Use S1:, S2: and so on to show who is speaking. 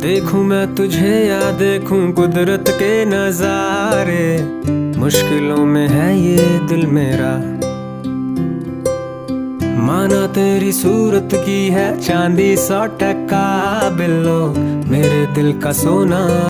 S1: देखूं मैं तुझे या देखूं कुदरत के नजारे, मुश्किलों में है ये दिल मेरा। माना तेरी सूरत की है चांदी 100% बिल्लो, मेरे दिल का सोना।